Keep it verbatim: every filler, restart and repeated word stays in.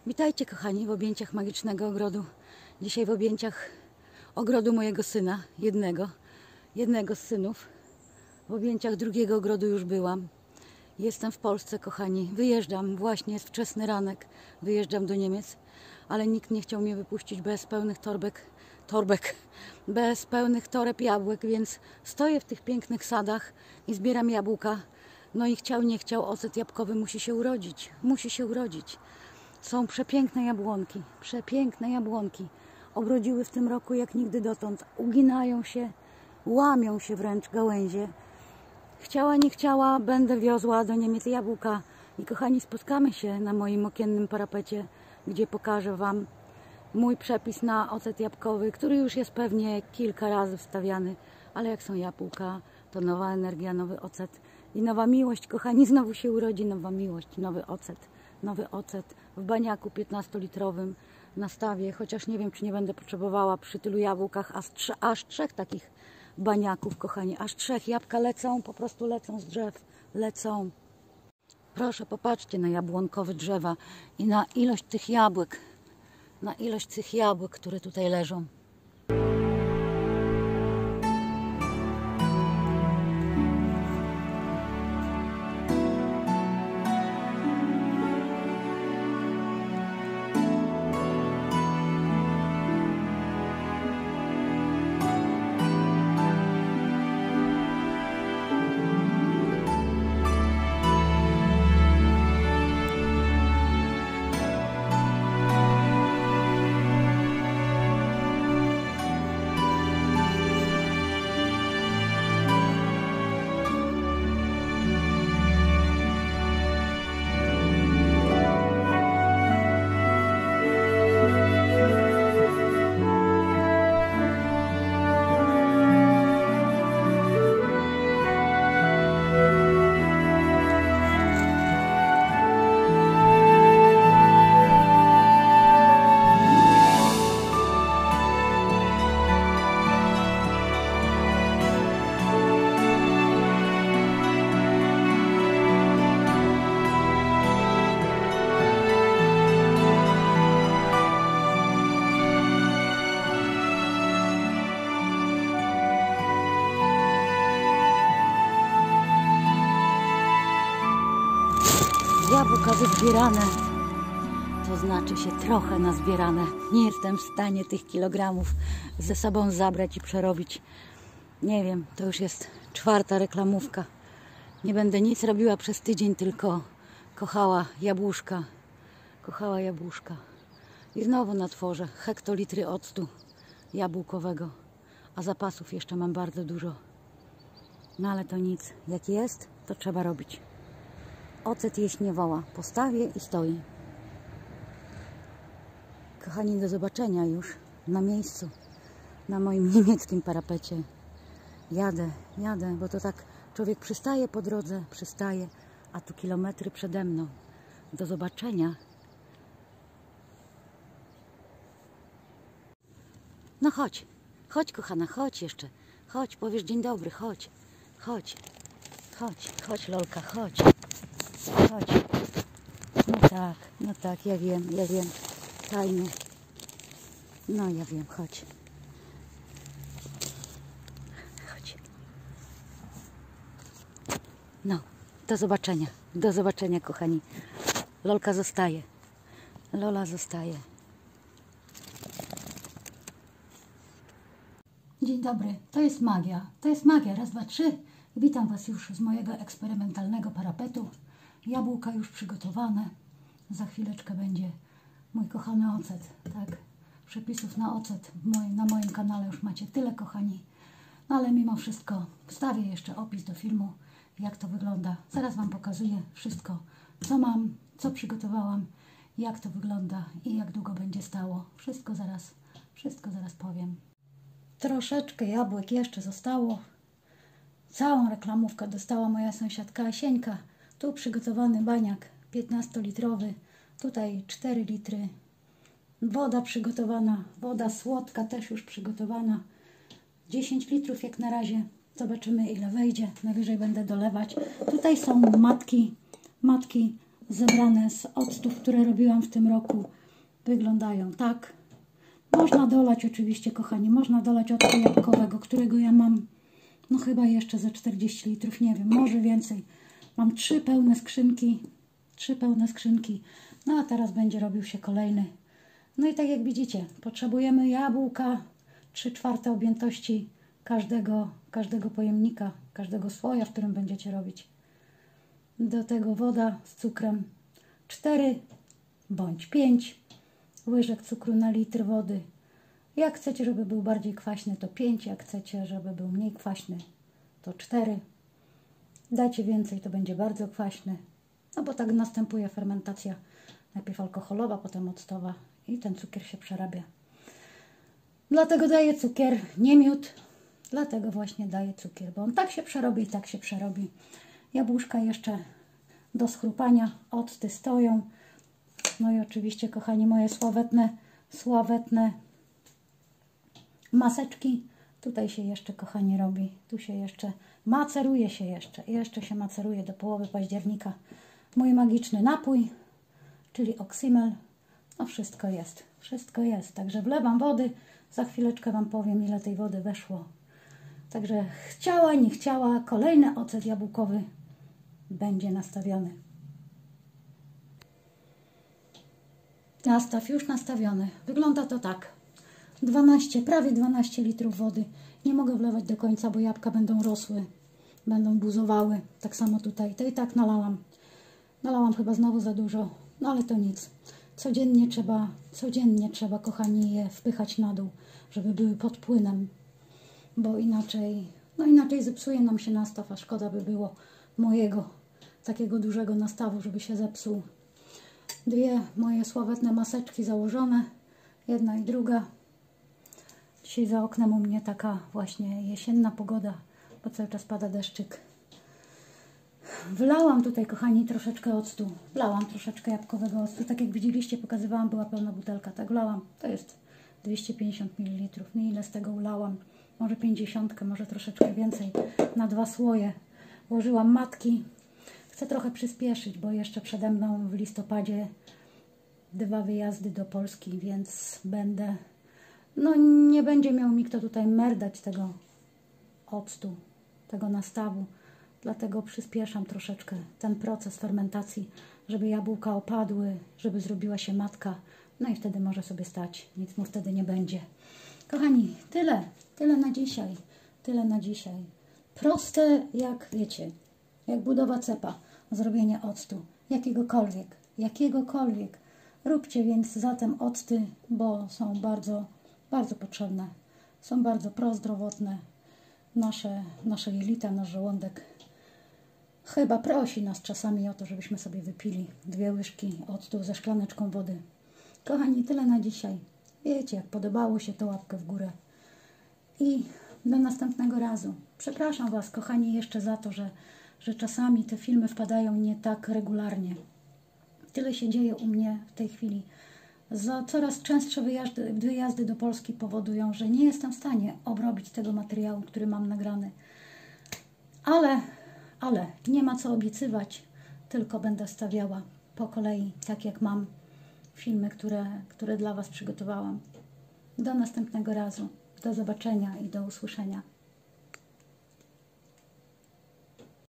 Witajcie kochani w objęciach magicznego ogrodu. Dzisiaj w objęciach ogrodu mojego syna, jednego, jednego z synów. W objęciach drugiego ogrodu już byłam. Jestem w Polsce kochani, wyjeżdżam, właśnie jest wczesny ranek, wyjeżdżam do Niemiec, ale nikt nie chciał mnie wypuścić bez pełnych torbek, torbek, bez pełnych toreb jabłek, więc stoję w tych pięknych sadach i zbieram jabłka. No i chciał, nie chciał, ocet jabłkowy musi się urodzić, musi się urodzić. Są przepiękne jabłonki, przepiękne jabłonki. Obrodziły w tym roku jak nigdy dotąd. Uginają się, łamią się wręcz gałęzie. Chciała, nie chciała, będę wiozła do Niemiec jabłka. I kochani, spotkamy się na moim okiennym parapecie, gdzie pokażę Wam mój przepis na ocet jabłkowy, który już jest pewnie kilka razy wstawiany. Ale jak są jabłka, to nowa energia, nowy ocet i nowa miłość. Kochani, znowu się urodzi nowa miłość, nowy ocet. Nowy ocet w baniaku piętnastolitrowym na stawie, chociaż nie wiem, czy nie będę potrzebowała przy tylu jabłkach aż, trze aż trzech takich baniaków, kochani, aż trzech. Jabłka lecą, po prostu lecą z drzew, lecą. Proszę, popatrzcie na jabłonkowe drzewa i na ilość tych jabłek, na ilość tych jabłek, które tutaj leżą. Jabłka wyzbierane, to znaczy się trochę nazbierane. Nie jestem w stanie tych kilogramów ze sobą zabrać i przerobić. Nie wiem, to już jest czwarta reklamówka. Nie będę nic robiła przez tydzień, tylko kochała jabłuszka. Kochała jabłuszka. I znowu natworzę hektolitry octu jabłkowego. A zapasów jeszcze mam bardzo dużo. No ale to nic. Jak jest, to trzeba robić. Ocet jeść nie woła. Postawię i stoi. Kochani, do zobaczenia już na miejscu, na moim niemieckim parapecie. Jadę, jadę, bo to tak człowiek przystaje po drodze, przystaje, a tu kilometry przede mną. Do zobaczenia. No chodź, chodź kochana, chodź jeszcze. Chodź, powiesz dzień dobry, chodź, chodź, chodź, chodź Lolka, chodź. Chodź. No tak, no tak, ja wiem, ja wiem. Tajny. No ja wiem, chodź. Chodź. No, do zobaczenia. Do zobaczenia, kochani. Lolka zostaje. Lola zostaje. Dzień dobry, to jest magia. To jest magia. Raz, dwa, trzy. Witam Was już z mojego eksperymentalnego parapetu. Jabłka już przygotowane. Za chwileczkę będzie mój kochany ocet. Tak, przepisów na ocet moim, na moim kanale już macie tyle, kochani. No ale mimo wszystko wstawię jeszcze opis do filmu, jak to wygląda. Zaraz Wam pokazuję wszystko, co mam, co przygotowałam, jak to wygląda i jak długo będzie stało. Wszystko zaraz, wszystko zaraz powiem. Troszeczkę jabłek jeszcze zostało. Całą reklamówkę dostała moja sąsiadka Asieńka. Tu przygotowany baniak piętnastolitrowy, tutaj cztery litry. Woda przygotowana, woda słodka też już przygotowana. dziesięć litrów jak na razie. Zobaczymy ile wejdzie. Najwyżej będę dolewać. Tutaj są matki, matki zebrane z octów, które robiłam w tym roku, wyglądają tak. Można dolać oczywiście, kochani, można dolać octu jabłkowego, którego ja mam, no chyba jeszcze ze czterdzieści litrów, nie wiem, może więcej. Mam trzy pełne skrzynki, trzy pełne skrzynki, no a teraz będzie robił się kolejny. No i tak jak widzicie, potrzebujemy jabłka, trzy czwarte objętości każdego, każdego pojemnika, każdego słoja, w którym będziecie robić. Do tego woda z cukrem, cztery bądź pięć łyżek cukru na litr wody. Jak chcecie, żeby był bardziej kwaśny, to pięć, jak chcecie, żeby był mniej kwaśny, to cztery. Dajcie więcej, to będzie bardzo kwaśny, no bo tak następuje fermentacja, najpierw alkoholowa, potem octowa i ten cukier się przerabia. Dlatego daję cukier, nie miód, dlatego właśnie daję cukier, bo on tak się przerobi i tak się przerobi. Jabłuszka jeszcze do schrupania, octy stoją. No i oczywiście, kochani, moje sławetne, sławetne maseczki. Tutaj się jeszcze, kochani, robi. Tu się jeszcze maceruje się jeszcze. Jeszcze się maceruje do połowy października. Mój magiczny napój, czyli Oxymel. No wszystko jest. Wszystko jest. Także wlewam wody. Za chwileczkę Wam powiem, ile tej wody weszło. Także chciała, nie chciała, kolejny ocet jabłkowy będzie nastawiony. Nastaw już nastawiony. Wygląda to tak. dwanaście, prawie dwanaście litrów wody. Nie mogę wlewać do końca, bo jabłka będą rosły. Będą buzowały. Tak samo tutaj. To i tak nalałam. Nalałam chyba znowu za dużo. No ale to nic. Codziennie trzeba, codziennie trzeba, kochani, je wpychać na dół, żeby były pod płynem. Bo inaczej, no inaczej zepsuje nam się nastaw, a szkoda by było mojego takiego dużego nastawu, żeby się zepsuł. Dwie moje sławetne maseczki założone, jedna i druga. Dzisiaj za oknem u mnie taka właśnie jesienna pogoda, bo cały czas pada deszczyk. Wlałam tutaj, kochani, troszeczkę octu. Wlałam troszeczkę jabłkowego octu. Tak jak widzieliście, pokazywałam, była pełna butelka. Tak wlałam. To jest dwieście pięćdziesiąt mililitrów. No ile z tego ulałam? Może pięćdziesiąt, może troszeczkę więcej. Na dwa słoje. Włożyłam matki. Chcę trochę przyspieszyć, bo jeszcze przede mną w listopadzie dwa wyjazdy do Polski, więc będę... No nie będzie miał mi kto tutaj merdać tego octu, tego nastawu. Dlatego przyspieszam troszeczkę ten proces fermentacji, żeby jabłka opadły, żeby zrobiła się matka. No i wtedy może sobie stać. Nic mu wtedy nie będzie. Kochani, tyle. Tyle na dzisiaj. Tyle na dzisiaj. Proste jak wiecie, jak budowa cepa. Zrobienie octu. Jakiegokolwiek. Jakiegokolwiek. Róbcie więc zatem octy, bo są bardzo, bardzo potrzebne. Są bardzo prozdrowotne. Nasze, nasze jelita, nasz żołądek chyba prosi nas czasami o to, żebyśmy sobie wypili dwie łyżki octu ze szklaneczką wody. Kochani, tyle na dzisiaj. Wiecie, jak podobało się, to łapkę w górę. I do następnego razu. Przepraszam Was, kochani, jeszcze za to, że, że czasami te filmy wpadają nie tak regularnie. Tyle się dzieje u mnie w tej chwili. Za coraz częstsze wyjazdy, wyjazdy do Polski powodują, że nie jestem w stanie obrobić tego materiału, który mam nagrany. Ale, ale nie ma co obiecywać, tylko będę stawiała po kolei, tak jak mam filmy, które, które dla Was przygotowałam. Do następnego razu. Do zobaczenia i do usłyszenia.